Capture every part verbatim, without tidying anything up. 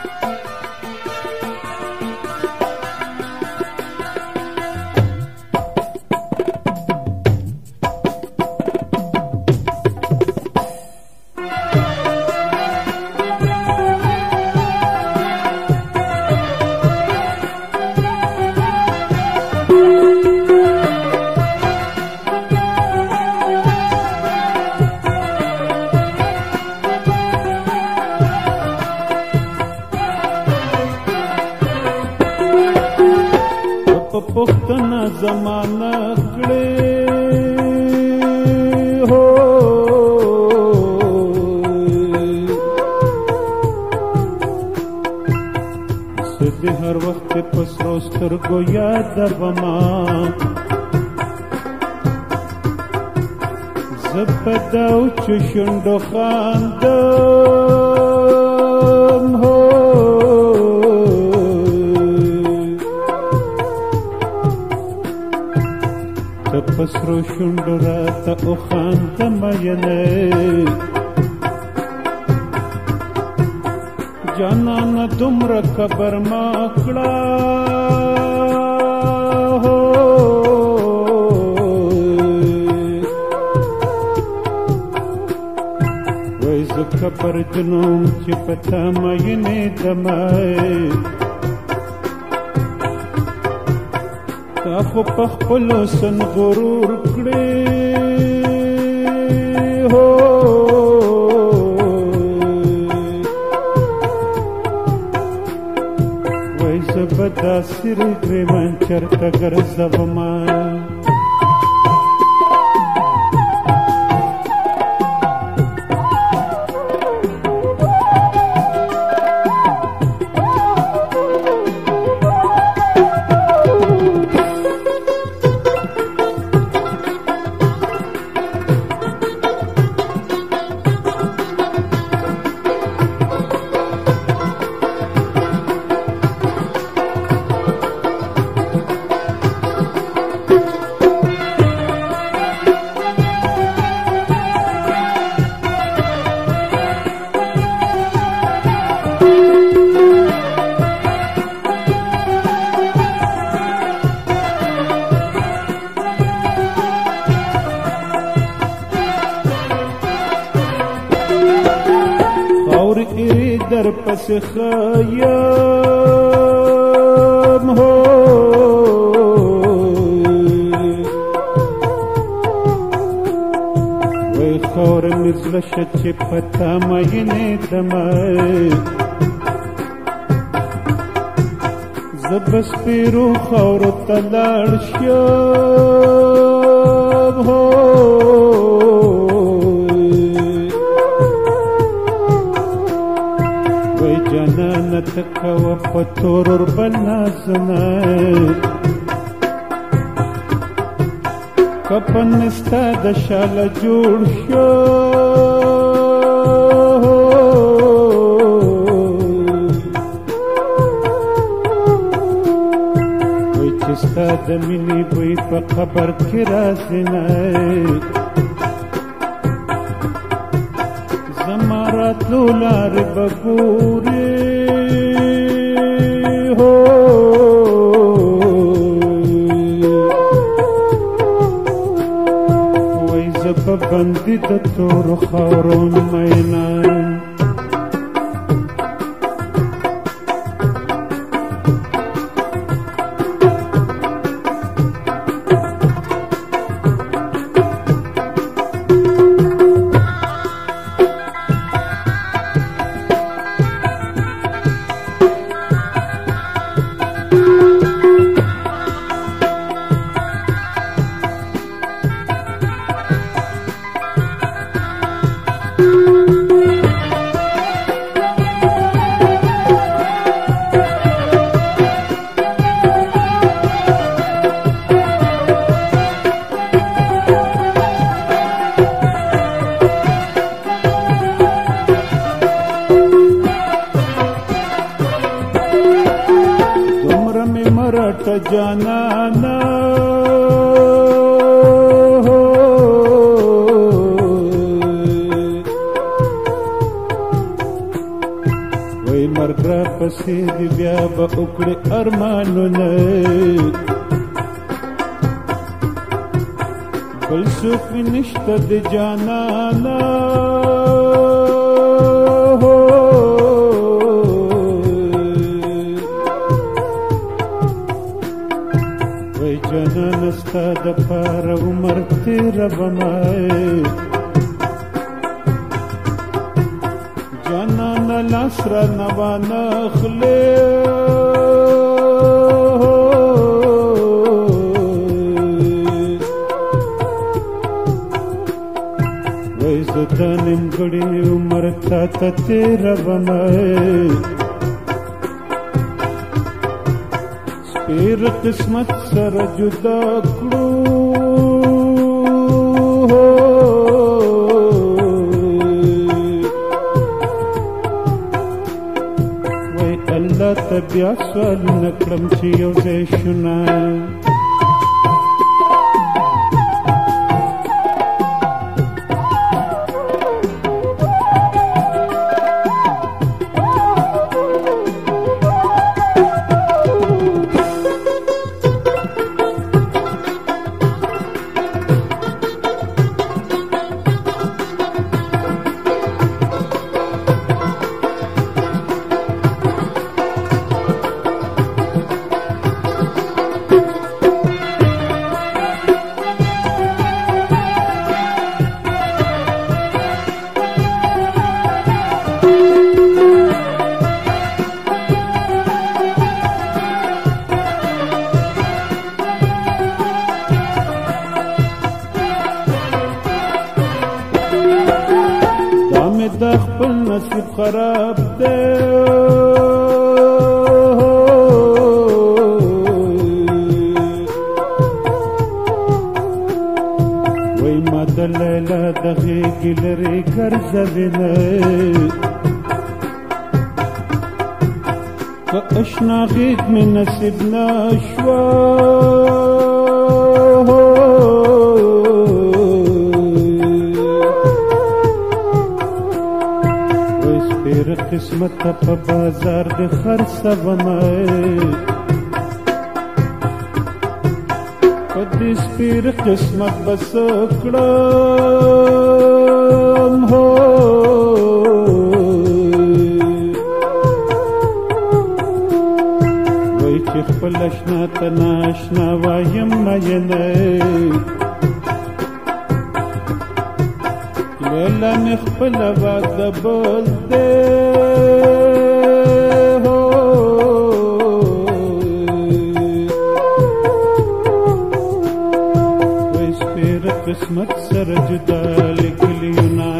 पुख्तना जमाना कड़े हो सिद्धि हर वक्त पसरोस्तर को याद बमा जबदाउ चुशुंडो खानदम हो पसरो शुंडरा त उखान मयने जाना न तुमर खबर माकड़ा हो वैस खबर जुनूम चिपता मयने दमाए ताको पखपलो सन गुरूर कड़े हो वैसे बदा सिर ग्रेवंचर कगर जबमान दर पस खयाम हो वे खौर मिजलश चिपता मयने दमाए जबस पिरू खौर तलाड़ श्याम हो जननत कव पतोर बना सुनाए कपन निस्ता दशाल जोड़ शो कोई चिस्ता दमिनी कोई खबर किरा सिनाए जमारा लूलार बबूरे हो वही जब बंदी तोर खौरों मैना जाना ना हो وای مرګ را پسې دی بیا به وکړې ارمانونه بل څوک مې نشته د جانانه وای جانانه ستا دپاره عمر تېرومه جانانه لاس رانه وانخلې وای زه دا نیمګړی عمر تا ته تېرومه سپېر قسمت سره جدا کړو الله ته بیا سوالونه کړم چې یو ځای شونه دا خپل نصیب خراب دی وای ما د لیلا د غېږې لرې ګرځوینه که اشنا غېږ مې نصیب نه شوه قسمت په بازار د خرڅومه په دې سپېر قسمت به څه کړم هو وایي چې خپل اشنا ته ناشنا وایم مینه لیلا مې خپله واده بل دی وای سپېره قسمت سره جدا لیکلیونه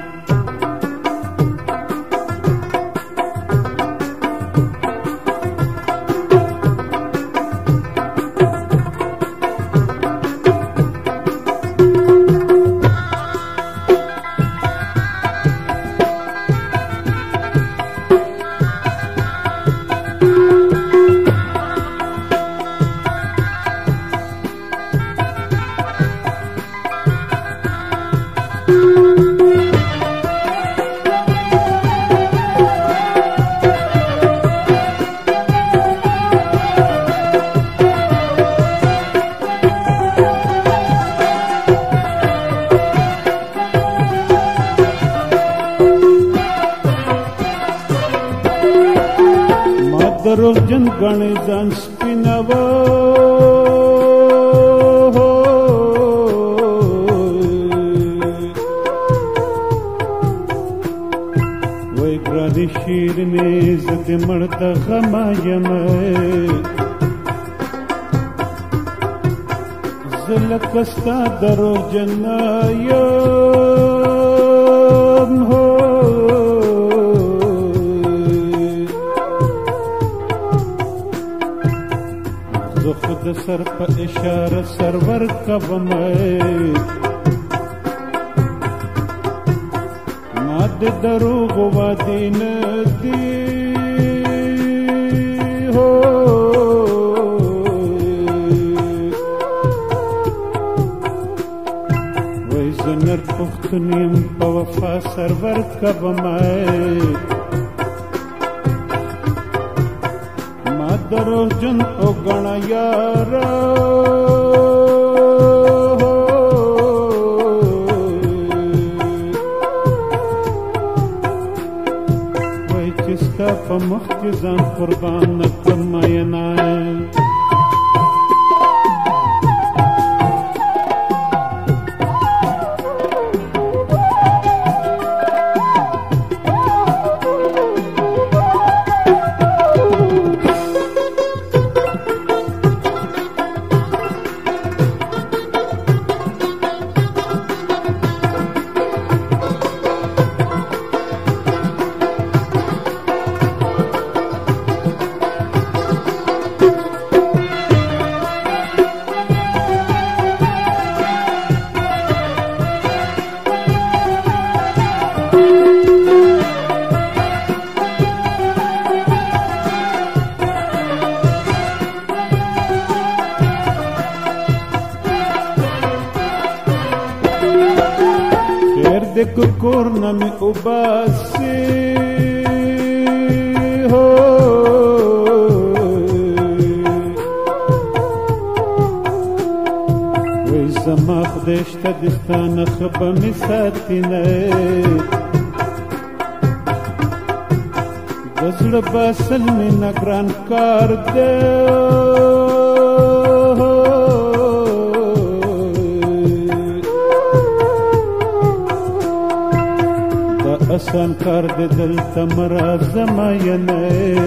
دروغجن ګڼې ځان سپینوه وای ګرانې شیرینې زه دې مړ د غمه یمه زه لکه ستا دروغجن نه یم هو زه خو د سر په اشاره سر ورکومه ما د دروغو وعدې نه دي هو وای زه نر پښتون یم په وفا سر ورکومه دروغجن او ګڼه یاره وای چې ستا په مخ کې ځان قربان نه کړم مینه देखो कोरना में उबासी हो वही زما خدای شته د ستا نښه به مې ساتي نه د زړه باسل مې نه ګران کار دی آسان کار دې دلته مه راځه مینه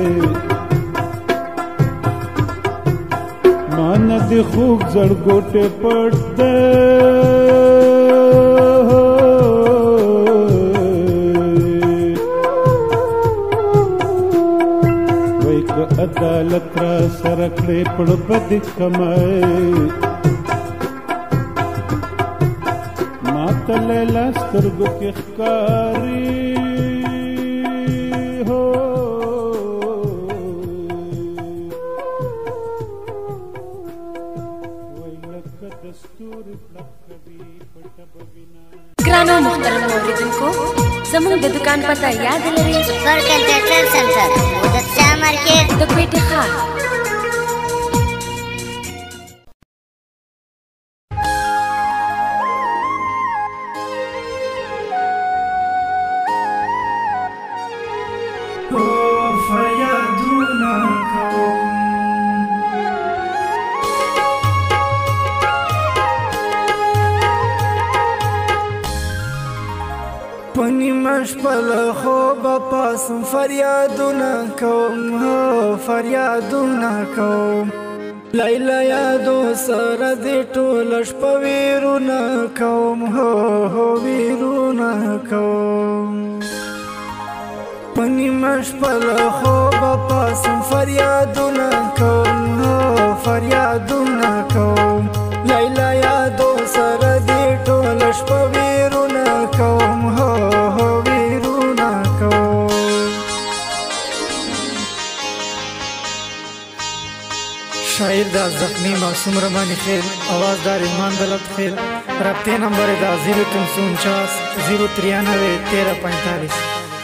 ما نه دې خوږ زړګوټې پټ دی وایي که عدالت را سره کړې پړ به دې کمای ماته لیلا سترګو کې ښکاري ګرانو محترم اوریدونکو زموږ د دکان پته یاد لرئ سپر کمپیوټر سنټر مدد شاه مارکیټ د کوټې ښار پنی مشپل خوب پاسم فریادونه کوم هو فریادونه کوم لیلا یادو سره دې ټوله شپه ویرونه کوم هو هو ویرونه کوم پنی مشپل خوب پاسم فریادونه کوم هو فریادونه کوم لیلا یادو سره دې ټوله شپه ویرونه کوم هو هو ویرونه کوم شاعر دا زخمی معصوم رمانی خیل آواز دار ایمان دلت خیل رابطے نمبر دا زیرو تین سو انچاس زیرو ترانوے تیرہ پینتالیس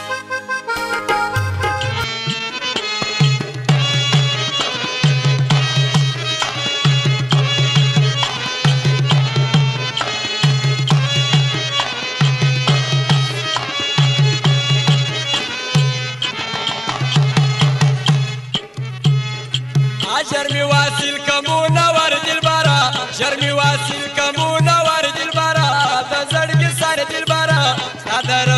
جرمي واصل كمونا ورد البرا جرمي واصل كمونا ورد البرا تزرق سرد البرا